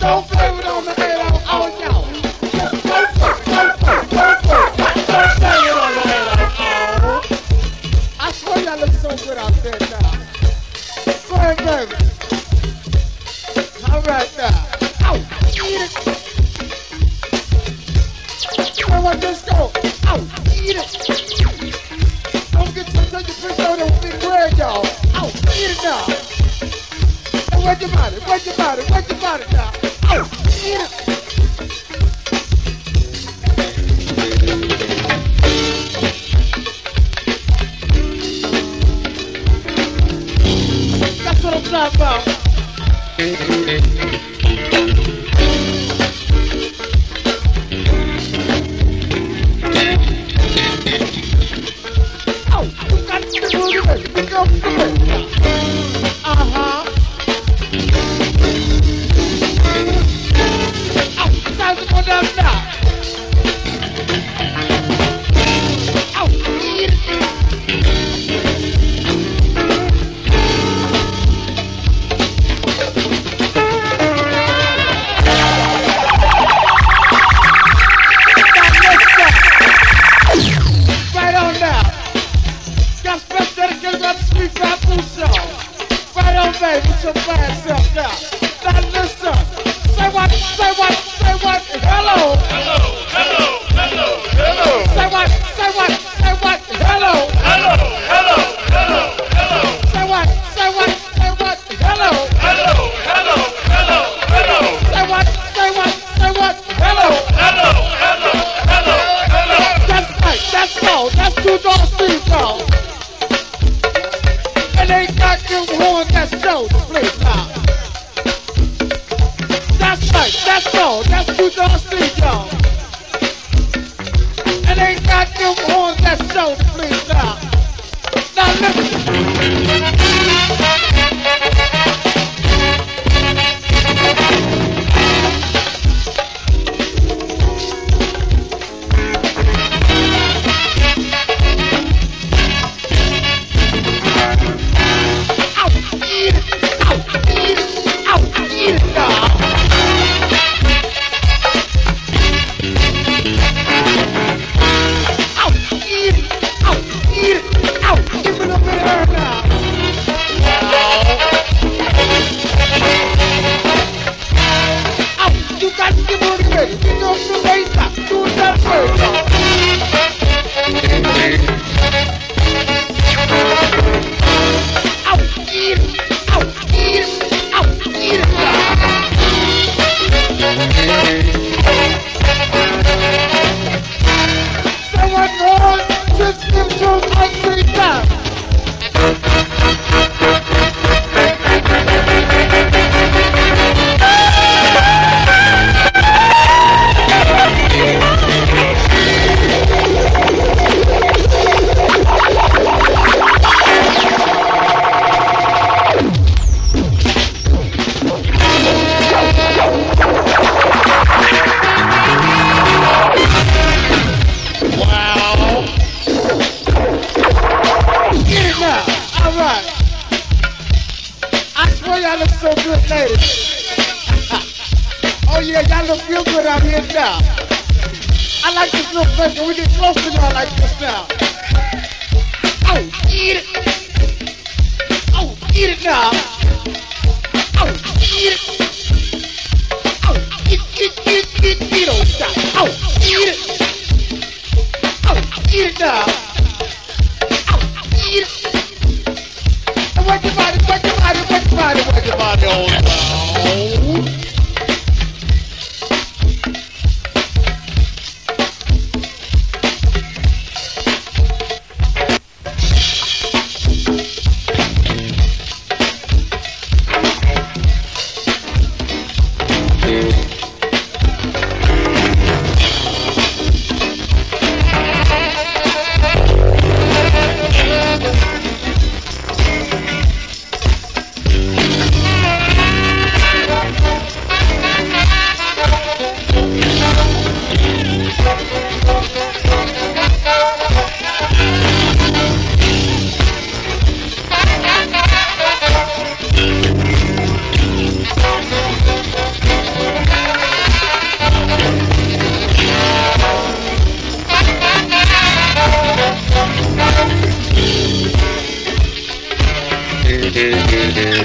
don't blame it on the head of all y'all. Just don't blame it on the head of all. I swear y'all look so good out there now. Go ahead, baby. All right now. Ow, eat it. Where was this go? Ow, eat it. Don't get to your fish on that big bread, y'all. Ow, eat it now. Hey, where's your body? Where's your body? Where's your body now? Ow, eat it. That's what I'm talking about. Oh, you got to do it. You go do it. Uh-huh. Oh, time to go down now. Oh, eat it. Right on now. Got special dedicated by the Street Rap Food Show. Right on, baby, with your bad self now. Now listen. Say what, say what, say what. Hello. Hello, hello, hello, hello. Say what, say what, say what. Hello. Hello, hello, hello, hello. Say what, say what, say what. Hello. Hello, hello, hello, hello. Say what, say what, say what. Hello. Hello, hello, hello, hello. That's right, that's all. That's two doors, three doors. And they got them horns that show the place now. That's right, that's all. That's two doors, three doors. And they got them horns that show the place now. Now listen. Oh yeah, y'all look real good out here now. I like this little place when we get close to y'all like this now. Oh, eat it. Oh, eat it now. Oh, eat it. Oh, eat, oh, stop. Oh, eat it. Oh, eat it now. Oh, eat it. And work your body, work your body, work your body, work your body on now. hello.